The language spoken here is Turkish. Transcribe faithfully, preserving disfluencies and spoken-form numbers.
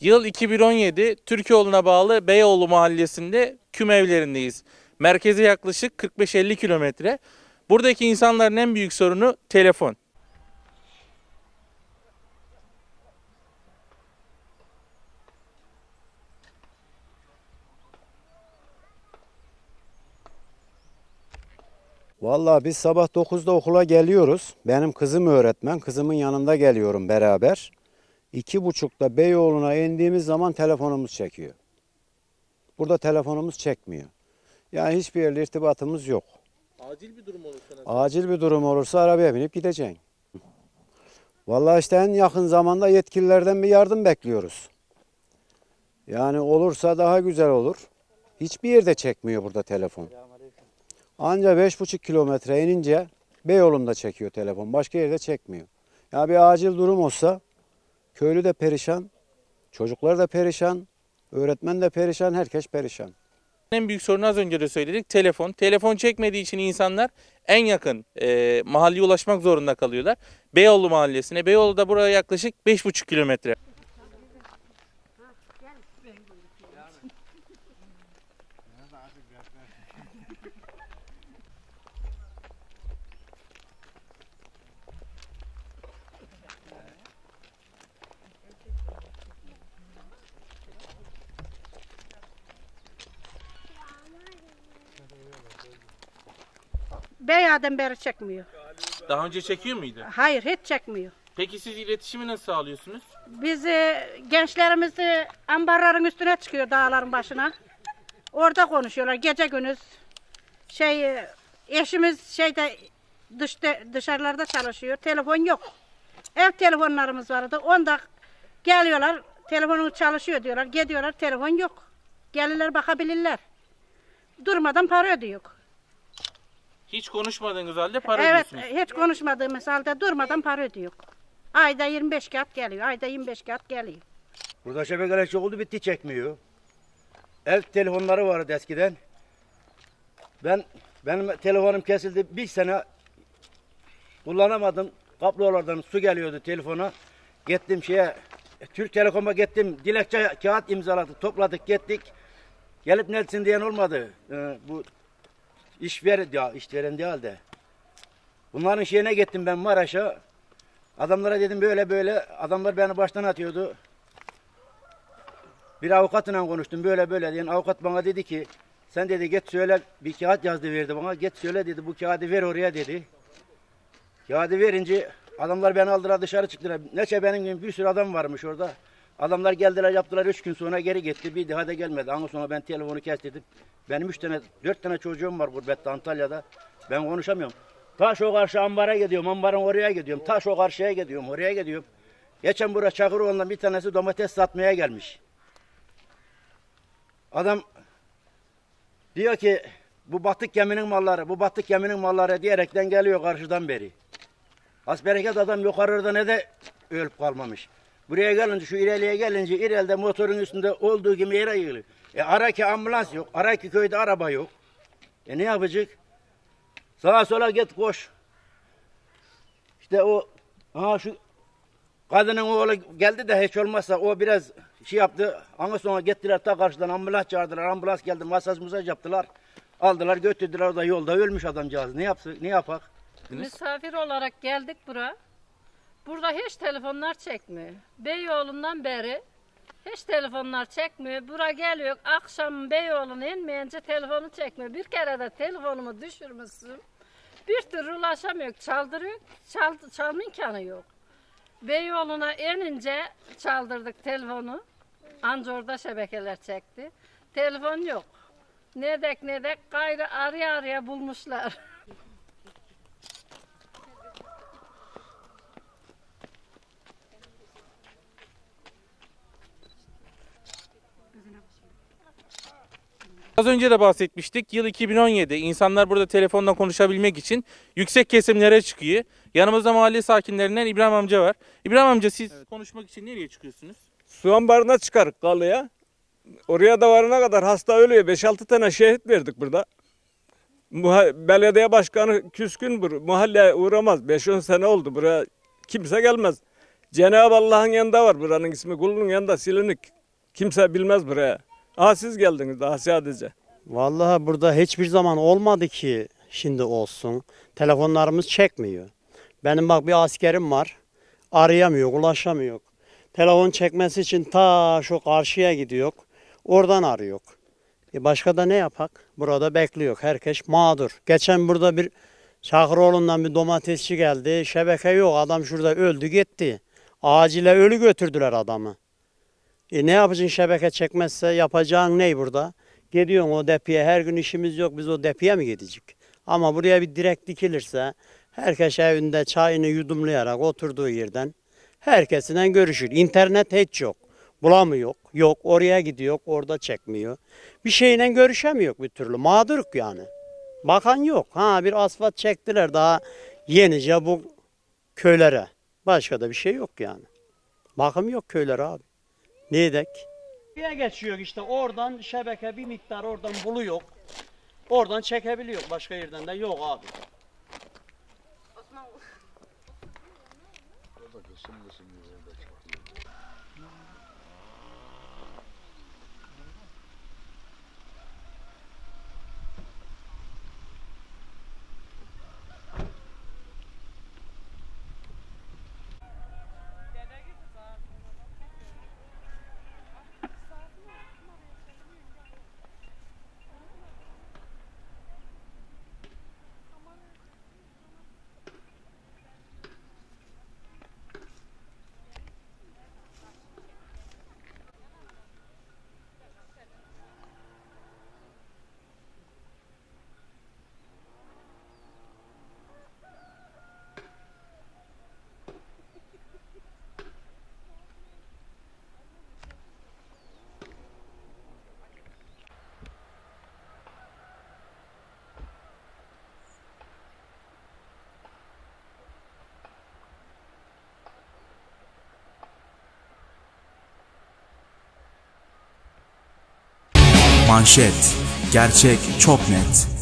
Yıl iki bin on yedi, Türkoğlu'na bağlı Beyoğlu mahallesinde küm evlerindeyiz. Merkeze yaklaşık kırk beş elli kilometre. Buradaki insanların en büyük sorunu telefon. Vallahi biz sabah dokuzda okula geliyoruz. Benim kızım öğretmen. Kızımın yanında geliyorum beraber. İki buçukta Beyoğlu'na indiğimiz zaman telefonumuz çekiyor. Burada telefonumuz çekmiyor. Yani hiçbir yerle irtibatımız yok. Acil bir durum olursa nasıl? Acil bir durum olursa arabaya binip gideceksin. Vallahi işte en yakın zamanda yetkililerden bir yardım bekliyoruz. Yani olursa daha güzel olur. Hiçbir yerde çekmiyor burada telefon. Anca beş buçuk kilometre inince Beyoğlu'nda çekiyor telefon. Başka yerde çekmiyor. Ya bir acil durum olsa köylü de perişan, çocuklar da perişan, öğretmen de perişan, herkes perişan. En büyük sorunu az önce de söyledik, telefon. Telefon çekmediği için insanlar en yakın e, mahalleye ulaşmak zorunda kalıyorlar. Beyoğlu mahallesine. Beyoğlu da buraya yaklaşık beş buçuk kilometre. Beya'dan beri çekmiyor. Daha önce çekiyor muydu? Hayır, hiç çekmiyor. Peki siz iletişimi nasıl sağlıyorsunuz? Biz e, gençlerimiz e, ambarların üstüne çıkıyor dağların başına. Orada konuşuyorlar gece gündüz. Şey e, eşimiz şeyde dışta, dışarılarda çalışıyor. Telefon yok. Ev telefonlarımız vardı. Onda geliyorlar. Telefonumuz çalışıyor diyorlar. Gidiyorlar. Telefon yok. Gelirler bakabilirler. Durmadan para ödüyor. Hiç konuşmadığınız halde para Evet, ödüyorsunuz. hiç konuşmadığımız halde durmadan para ödüyor. Ayda yirmi beş kağıt geliyor. Ayda yirmi beş kağıt geliyor. Burada şebekeler çok oldu, bitti, çekmiyor. Ev telefonları vardı eskiden. Ben benim telefonum kesildi, bir sene kullanamadım. Kablolardan su geliyordu telefona. Gittim şeye, Türk Telekom'a gittim, dilekçe kağıt imzaladık, topladık, gittik. Gelip neredesin diyen olmadı. Ee, bu işveren ya işveren değil de. Bunların şeyine gittim ben Maraş'a. Adamlara dedim böyle böyle. Adamlar beni baştan atıyordu. Bir avukatla konuştum böyle böyle diyen. Avukat bana dedi ki sen dedi git söyle, bir kağıt yazdı verdi bana. Git söyle dedi, bu kağıdı ver oraya dedi. Kağıdı verince adamlar beni aldılar, dışarı çıktılar. Neçe benim gibi bir sürü adam varmış orada. Adamlar geldiler, yaptılar, üç gün sonra geri gitti. Bir daha da gelmedi. Ondan sonra ben telefonu kestirdim. Benim üç tane, dört tane çocuğum var gurbette Antalya'da. Ben konuşamıyorum. Taş o karşı ambara gidiyorum, ambarın oraya gidiyorum. Taş o karşıya gidiyorum, oraya gidiyorum. Geçen buraya Çakıroğlu'ndan bir tanesi domates satmaya gelmiş. Adam diyor ki bu batık geminin malları, bu batık geminin malları diyerekten geliyor karşıdan beri. Hasbereket adam yukarıda ne de ölüp kalmamış. Buraya gelince, şu İreli'ye gelince İrel'de motorun üstünde olduğu gibi yere yığılıyor. E araki ambulans yok, araki köyde araba yok. E ne yapacak? Sağa sola git koş. İşte o, aha şu kadının oğlu geldi de hiç olmazsa o biraz şey yaptı. Ondan sonra gittiler ta karşıdan ambulans çağırdılar. Ambulans geldi, masaj masaj yaptılar. Aldılar götürdüler, o da yolda ölmüş adamcağız. Ne yapsın, ne yapak? Misafir olarak geldik buraya. Burada hiç telefonlar çekmiyor. Beyoğlu'ndan beri hiç telefonlar çekmiyor. Buraya geliyor, akşam Beyoğlu'na inmeyince telefonu çekmiyor. Bir kere de telefonumu düşürmüşsün. Bir türlü ulaşamıyor, çaldırıyor, çal, çalma imkanı yok. Beyoğlu'na inince çaldırdık telefonu. Anca orada şebekeler çekti. Telefon yok. Ne dek ne dek gayrı araya araya bulmuşlar. Az önce de bahsetmiştik. Yıl iki bin on yedi. İnsanlar burada telefonla konuşabilmek için yüksek kesimlere çıkıyor. Yanımızda mahalle sakinlerinden İbrahim amca var. İbrahim amca siz evet. konuşmak için nereye çıkıyorsunuz? Su ambarına çıkarık Kalı'ya. Oraya da varana kadar hasta ölüyor. beş altı tane şehit verdik burada. Muha belediye başkanı küskün, mahalleye uğramaz. beş on sene oldu buraya. Kimse gelmez. Cenab-ı Allah'ın yanında var, buranın ismi kulunun yanında Silinik. Kimse bilmez buraya. Aa, siz geldiniz daha sadece. Vallahi burada hiçbir zaman olmadı ki şimdi olsun. Telefonlarımız çekmiyor. Benim bak bir askerim var. Arayamıyor, ulaşamıyor. Telefon çekmesi için ta şu karşıya gidiyor. Oradan arıyor. E başka da ne yapak? Burada bekliyor. Herkes mağdur. Geçen burada bir Çakıroğlu'ndan bir domatesçi geldi. Şebeke yok. Adam şurada öldü gitti. Acile ölü götürdüler adamı. E ne yapacaksın şebeke çekmezse? Yapacağın ne burada? Gidiyorsun o depiye. Her gün işimiz yok. Biz o depiye mi gidecek? Ama buraya bir direk dikilirse herkes evinde çayını yudumlayarak oturduğu yerden herkesiyle görüşür. İnternet hiç yok. Bulamıyor. Yok. Oraya gidiyor. Orada çekmiyor. Bir şeyle görüşemiyor bir türlü. Mağduruk yani. Bakan yok. Ha bir asfalt çektiler daha yenice bu köylere. Başka da bir şey yok yani. Bakım yok köylere abi. Ne edek? Bir geçiyor işte oradan şebeke bir miktar oradan buluyor. Oradan çekebiliyor. Başka yerden de yok abi. Manşet. Gerçek çok net.